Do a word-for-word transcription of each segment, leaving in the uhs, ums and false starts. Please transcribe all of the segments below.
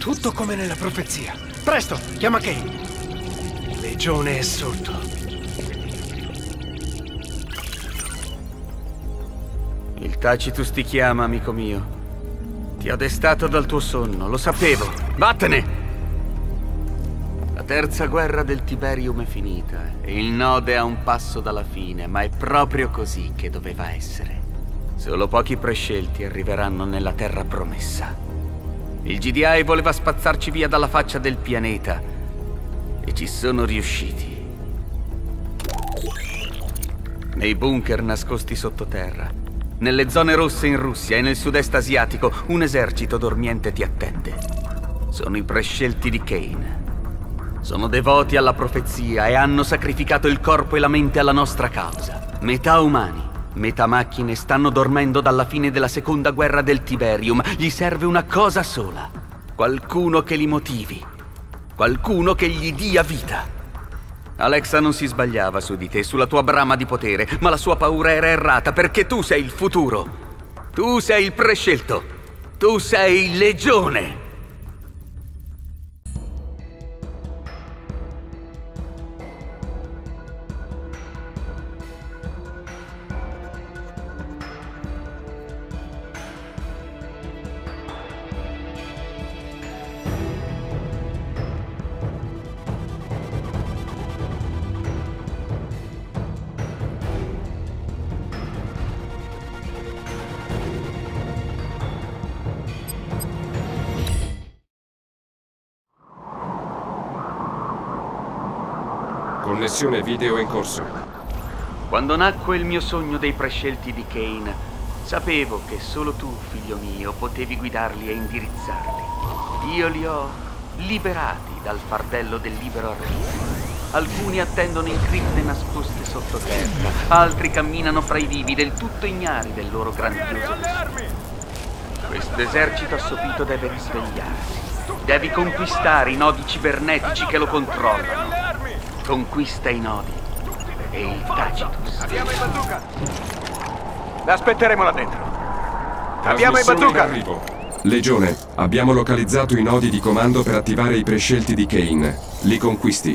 Tutto come nella profezia. Presto, chiama Kane. Legione è sotto. Il Tacitus ti chiama, amico mio. Ti ho destato dal tuo sonno, lo sapevo. Vattene! La terza guerra del Tiberium è finita e il Node è a un passo dalla fine, ma è proprio così che doveva essere. Solo pochi prescelti arriveranno nella terra promessa. Il G D I voleva spazzarci via dalla faccia del pianeta e ci sono riusciti. Nei bunker nascosti sottoterra, nelle zone rosse in Russia e nel sud-est asiatico, un esercito dormiente ti attende. Sono i prescelti di Kane. Sono devoti alla profezia e hanno sacrificato il corpo e la mente alla nostra causa. Metà umani, metà macchine stanno dormendo dalla fine della seconda guerra del Tiberium. Gli serve una cosa sola. Qualcuno che li motivi. Qualcuno che gli dia vita. Alexa non si sbagliava su di te, sulla tua brama di potere, ma la sua paura era errata perché tu sei il futuro. Tu sei il prescelto. Tu sei Legione. Connessione video in corso. Quando nacque il mio sogno dei prescelti di Kane, sapevo che solo tu, figlio mio, potevi guidarli e indirizzarli. Io li ho liberati dal fardello del libero arbitrio. Alcuni attendono in cripte nascoste sottoterra, altri camminano fra i vivi, del tutto ignari del loro grandioso destino. Questo esercito assopito deve risvegliarsi. Devi conquistare i nodi cibernetici che lo controllano. Conquista i nodi e il Tacitus. Abbiamo i bazooka! L'aspetteremo là dentro. Abbiamo i bazooka! Legione, abbiamo localizzato i nodi di comando per attivare i prescelti di Kane. Li conquisti.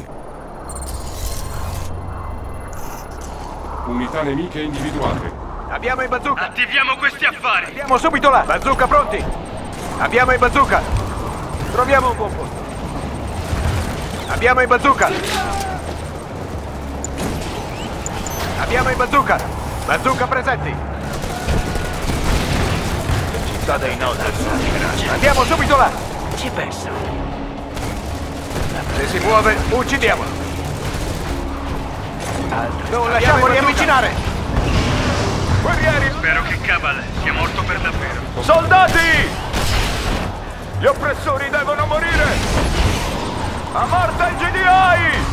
Unità nemiche individuate. Abbiamo i bazooka! Attiviamo questi affari! Andiamo subito là! Bazooka pronti! Abbiamo i bazooka! Troviamo un buon posto. Abbiamo i bazooka! Abbiamo i bazooka! Bazooka presenti! La città dei nodi. Andiamo subito là! Ci pensa. Se si muove, uccidiamolo! Non lasciamo riavvicinare! Guerrieri! Spero che Cabal sia morto per davvero. Soldati! Gli oppressori devono morire! A morte il G D I!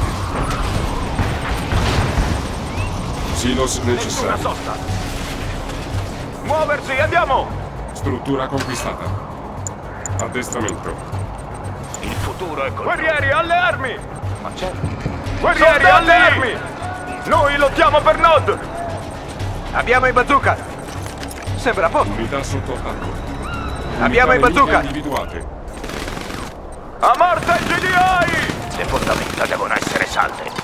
Silos Nessuna necessario. sosta! Muoversi, andiamo! Struttura conquistata. Addestramento. Il futuro è col Guerrieri, alle armi! Ma c'è? Guerrieri, alle armi! Noi lottiamo per Nod! Abbiamo i bazooka! Sembra poco! Unità sotto attacco. Abbiamo i bazooka! Individuate. A morte il G D I! Le fondamenta devono essere salde!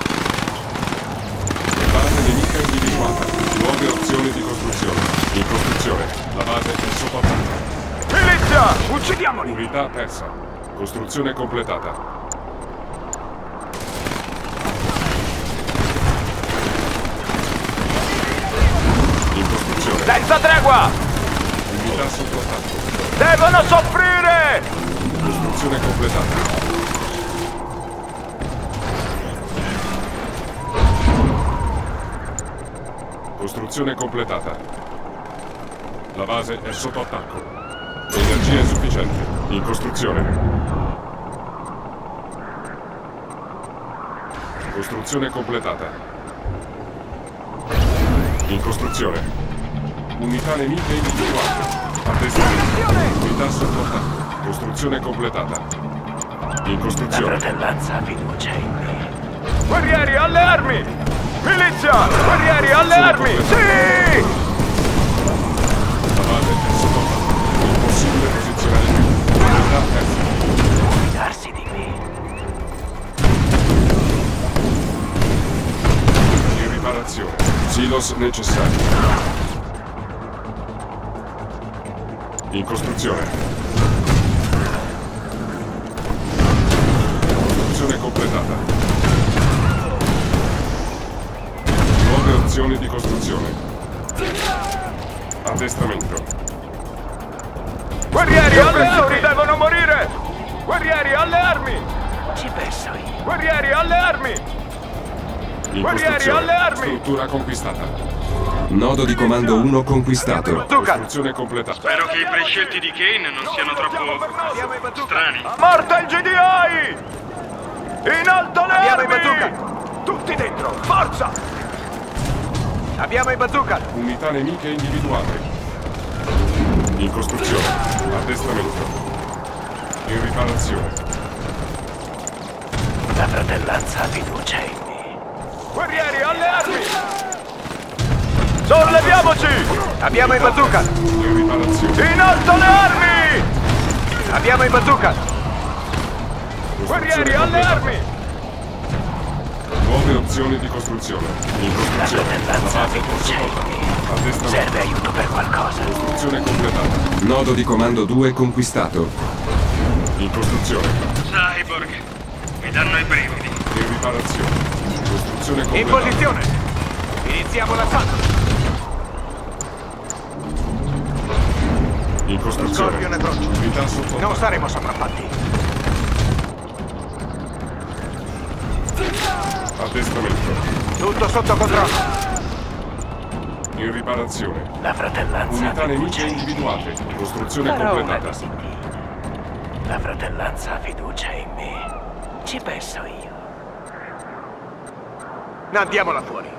Base nemica individuata. Nuove opzioni di costruzione. In costruzione. La base è sotto attacco. Milizia! Uccidiamoli! Unità persa. Costruzione completata. In costruzione. Senza tregua! Unità sotto attacco. Devono soffrire! Costruzione completata. Costruzione completata. La base è sotto attacco. Energia insufficiente. In costruzione. Costruzione completata. In costruzione. Unità nemiche individuate. Addestramento. Unità sotto attacco. Costruzione completata. In costruzione. La fratellanza ha fiducia in me. Guerrieri, alle armi! Milizia! Guerrieri, alle armi! Sì! La base è sotto attacco. Impossibile posizionare più. Unità persa. Silos necessari. In costruzione. Costruzione completata. Nuove opzioni di costruzione. Addestramento. Guerrieri, alle armi! Devono morire! Guerrieri, alle armi! Ci penso io. Guerrieri, alle armi! In Guerrieri, costruzione. alle armi! Struttura conquistata. Nodo di comando uno conquistato. Bazooka! Costruzione completata. Spero che i prescelti di Kane non siano troppo strani. Morta il G D I! In alto le Abbiamo i armi! bazooka! Tutti dentro! Forza! Abbiamo i bazooka! Unità nemiche individuate. In costruzione. Addestramento. In riparazione. La fratellanza ha fiducia in me. Guerrieri, alle armi! Solleviamoci! Abbiamo i bazooka! In riparazione. In alto le armi! Abbiamo i bazooka! Guerrieri, alle armi! Nuove opzioni di costruzione. In La costruzione. fratellanza ha base fiducia in me. Addestramento. Serve aiuto per qualcosa. Costruzione completata. Nodo di comando due conquistato. In costruzione. Cyborg, mi danno i brividi. In riparazione. Costruzione In completata. posizione! Iniziamo l'assalto! In costruzione. Scorpione pronto. Unità sotto Non attacco. saremo sopraffatti! Addestramento. Tutto sotto controllo! In riparazione. La fratellanza Unità ha nemiche fiducia in me. individuate. Costruzione Farò una completata. di me. La fratellanza ha fiducia in me. Ci penso io. Andiamola fuori!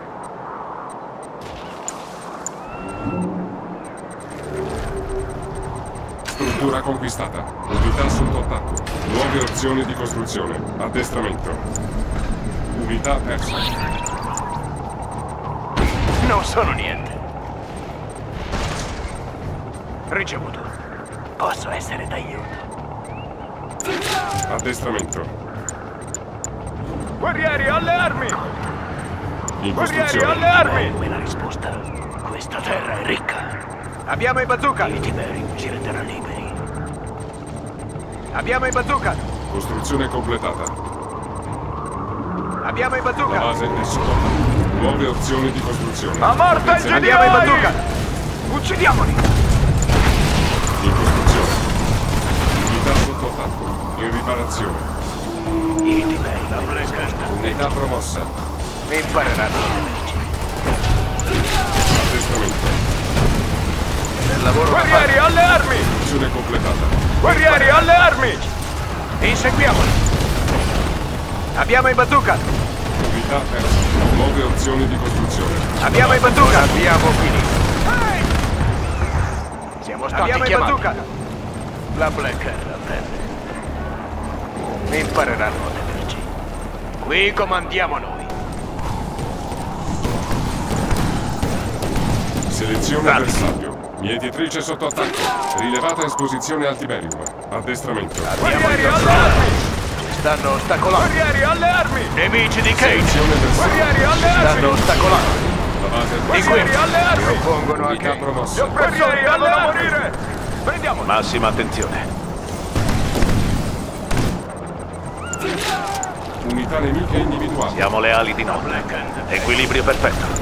Struttura conquistata. Unità sotto attacco. Nuove opzioni di costruzione. Addestramento. Unità persa. Non sono niente. Ricevuto! Posso essere d'aiuto. Addestramento. Guerrieri, alle armi! In Guerrieri, costruzione. alle armi! Ecco la risposta. Questa terra è ricca. Abbiamo i bazooka! I Tiberium ci renderà liberi. Abbiamo i bazooka! Costruzione completata. Abbiamo i La bazooka! base è sotto attacco. Nuove opzioni di costruzione. A morte il G D I! Abbiamo i bazooka! Uccidiamoli! In costruzione. Unità sotto attacco. In riparazione. I Tiberium. Unità promossa. Impareranno! Addestramento. Nel lavoro da Guerrieri, fare! alle armi! Costruzione completata. Guerrieri, alle armi! Inseguiamoli! Abbiamo i bazooka! Unità persa. Nuove opzioni di costruzione. Abbiamo i bazooka! Abbiamo finito. Siamo stati Abbiamo chiamati! I bazooka! La Black Terra prende. Impareranno a temerci. Qui comandiamo noi! Selezione bersaglio. Mietitrice sotto attacco. Rilevata esposizione al Tiberium. Addestramento. Guerrieri, alle armi! Stanno ostacolando! Guerrieri, alle armi! Nemici di Cage! Selezione bersaglio. Guerrieri, alle Stanno armi! ostacolando! La base è Guerrieri, alle Si armi! oppongono a Unità Cage! promossa. Guerrieri, alle armi! Prendiamoli! Massima attenzione! Unità nemiche individuate. Siamo le ali di Nord. Equilibrio perfetto.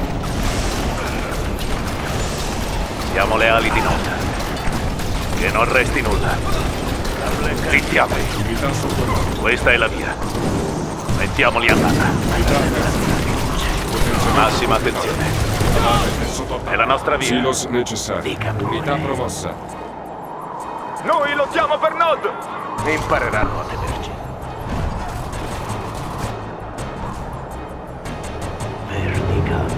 Siamo le ali di Nord. Che non resti nulla. Rittiamoli. Unità sotto attacco. Questa è la via. Mettiamoli a bada. Unità persa. Potenziamento. Massima attenzione. La base è sotto attacco. È la nostra via. Silos necessari. Dica pure. Unità promossa. Noi lottiamo per Nod! Impareranno a temerci. Verdi campi.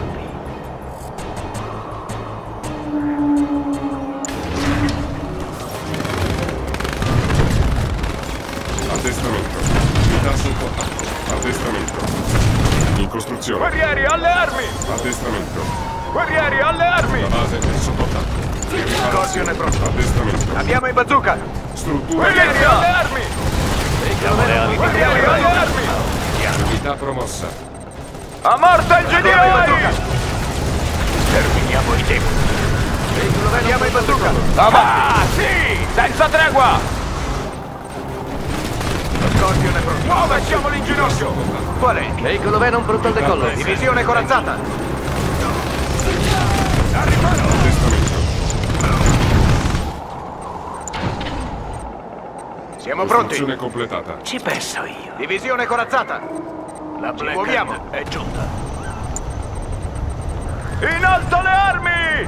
Addestramento. Unità sotto attacco. Addestramento. In costruzione. Guerrieri, alle armi! Addestramento. Guerrieri, alle armi! La base è sotto attacco. In riparazione. pronto. Addestramento. Abbiamo i bazooka! Struttura Guerrieri, alle armi! Siamo le ali di Guerrieri, alle Nord. armi! Unità promossa. A morte il G D I! Abbiamo i tempi. Andiamo in bazooka! Ah, sì! Senza tregua! Lo Scorpion è pronto. Muova, siamo lì in ginocchio! Qual è? Veicolo Venom pronto al decollo. Divisione corazzata! Siamo pronti! Costruzione completata. Ci penso io. Divisione corazzata! La Ci Black muoviamo! Hand è giunta. In alto le armi!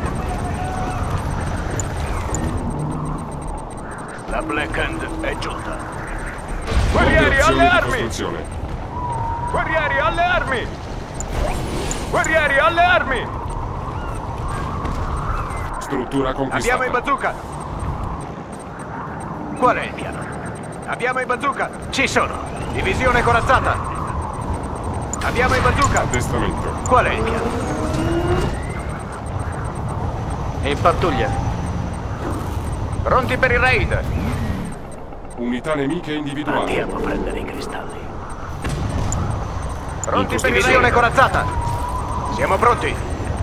La Black Hand è giunta. Guerrieri alle Operazione di armi! costruzione. Guerrieri alle armi! Guerrieri alle armi! Struttura conquistata. Abbiamo i bazooka! Qual è il piano? Abbiamo i bazooka! Ci sono. Divisione corazzata! Abbiamo i bazooka! Addestramento. Qual è il piano? In pattuglia. Pronti per il raid! Unità nemiche individuate. Andiamo a prendere i cristalli. Pronti per divisione corazzata! Siamo pronti!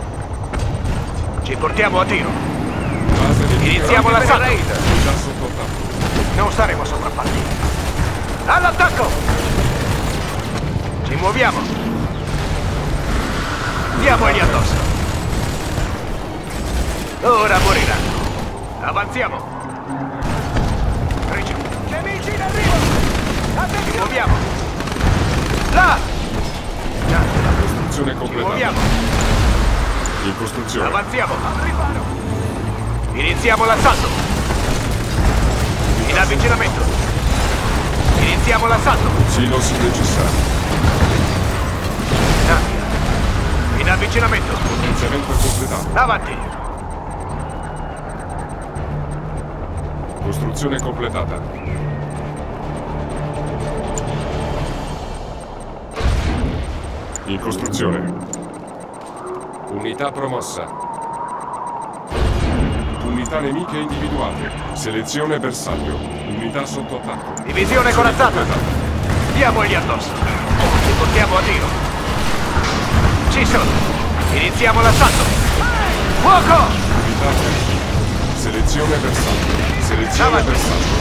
Ci portiamo a tiro! Base nemica. Iniziamo Pronti per l'assalto! il raid. Unità sotto attacco. Non saremo sopraffatti! All'attacco! Ci muoviamo! Diamogli addosso! Ora moriranno! Avanziamo! Ricci- Nemici in arrivo! Ci muoviamo! Là! Costruzione Ci completata. muoviamo! In costruzione. Avanziamo! Al riparo! Iniziamo l'assalto! In avvicinamento! Iniziamo l'assalto! Silos necessari. In avvicinamento! Potenziamento completato. Avanti! Costruzione completata. In costruzione. Unità promossa. Unità nemiche individuate. Selezione bersaglio. Unità sotto attacco. Divisione corazzata! Completata. Diamogli addosso! Ci portiamo a tiro! Ci sono! Iniziamo l'assalto! Fuoco! Unità persa. Selezione bersaglio. Selezione Avanti. bersaglio.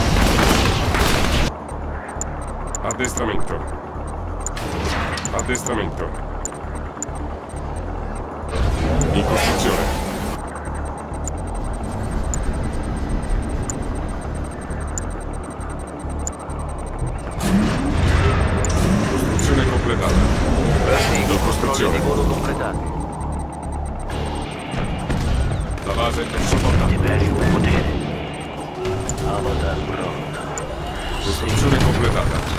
Addestramento. Addestramento. In costruzione. Costruzione completata. In costruzione. Volo completati. La base è sotto attacco. Tiberio potere. Avatar pronto. Costruzione completata.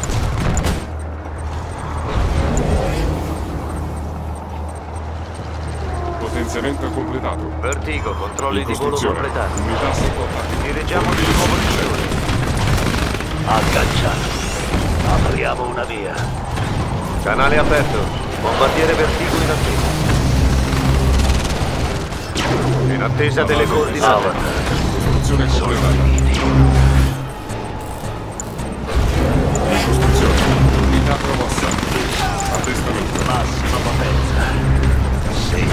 Potenziamento completato. Vertigo, controlli In di volo costruzione. completati. Unità sotto attacco. Dirigiamo di nuovo il cielo. Agganciato. Apriamo una via. Canale aperto. Bombardiere Vertigo in attesa. In attesa delle coordinate. Avatar. Costruzione completata. In costruzione. Unità promossa. Addestramento. Massima potenza. Sì.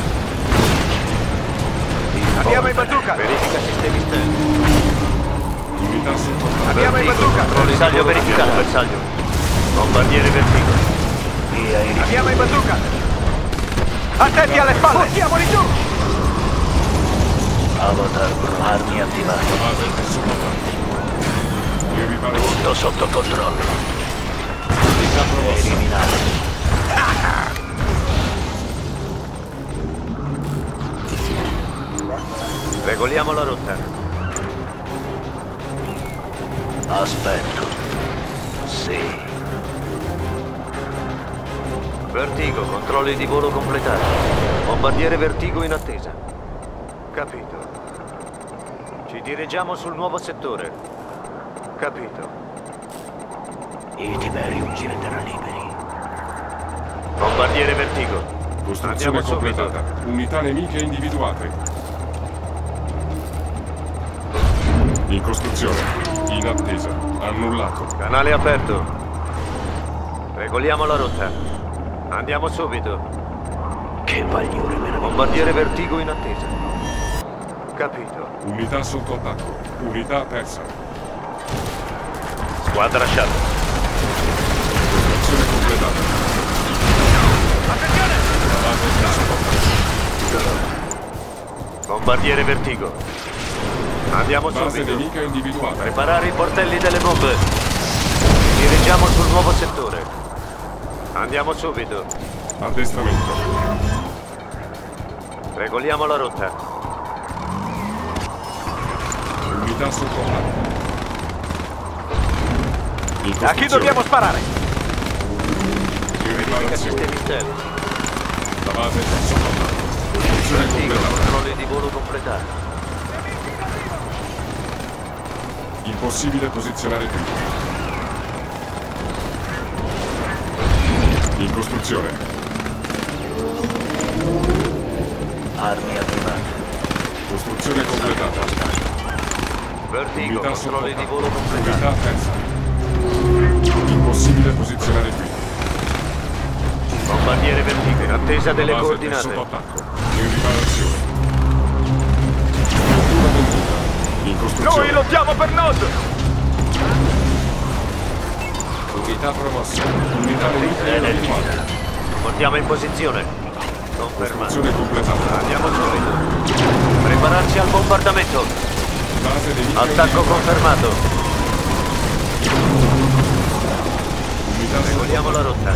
Abbiamo i bazooka! Verifica sistemi interni. Unità sotto attacco. Abbiamo i bazooka! Bersaglio verificato. Bersaglio. Bombardiere Vertigo. Via in Abbiamo i bazooka! Attenti alle spalle! Portiamoli giù! Avatar, armi attivate. La base è sotto attacco. Il riparo. Tutto sotto controllo. Unità promossa. Eliminare. Regoliamo la rotta. Aspetto. Sì. Vertigo, controlli di volo completati. Bombardiere Vertigo in attesa. Capito. Ci dirigiamo sul nuovo settore. Capito. I Tiberium ci renderà liberi. Bombardiere Vertigo. Costruzione Andiamo subito. completata. Unità nemiche individuate. In costruzione. In attesa. Annullato. Canale aperto. Regoliamo la rotta. Andiamo subito. Che Che bagliore meraviglioso. Bombardiere Vertigo in attesa. Capito. Unità sotto attacco. Unità persa. Squadra Shadow. Costruzione completata. Attenzione! La base è sotto attacco. Bombardiere Vertigo. Andiamo Base subito. nemica individuata. Preparare i portelli delle bombe. Dirigiamo sul nuovo settore. Andiamo subito. Addestramento. Regoliamo la rotta. Unità sotto attacco. In A chi costruzione. dobbiamo sparare? In Verifica riparazione. sistemi stealth. La base è sotto attacco. Costruzione Vertigo, completata. controlli di volo completati. Impossibile posizionare qui. In costruzione. Armi attivate. Costruzione completata. Vertigo, Unità sotto controlli di attacco. volo completati. Unità persa. Impossibile posizionare qui. Bombardiere Vertigo in attesa delle La base è coordinate. sotto attacco. In riparazione. Struttura venduta. In costruzione. Noi lottiamo per Nod! Unità promossa. Unità nemica Bene, individuata. Portiamo in posizione. Confermato. Costruzione completata. Andiamo subito. Prepararci al bombardamento. Base nemica Attacco individuata. confermato. Unità sotto Regoliamo la rotta.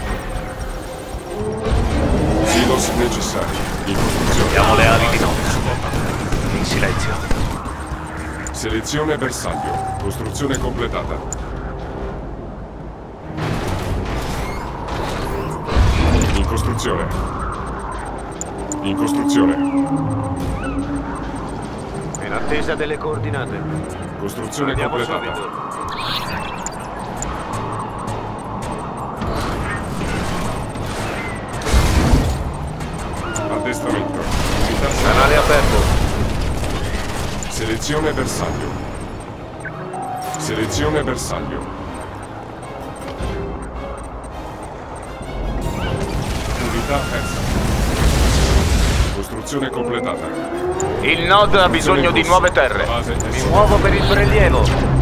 silos necessari. In costruzione. Diamo le ali di Base nota. sotto attacco. In silenzio. Selezione bersaglio. Costruzione completata. In costruzione. In costruzione. In attesa delle coordinate. Costruzione Andiamo completata. subito. Addestramento. Unità Canale aperto. Selezione bersaglio. Selezione bersaglio. Unità persa. Costruzione completata. Il Nod ha bisogno di nuove terre. La base è Mi sotto muovo per il prelievo.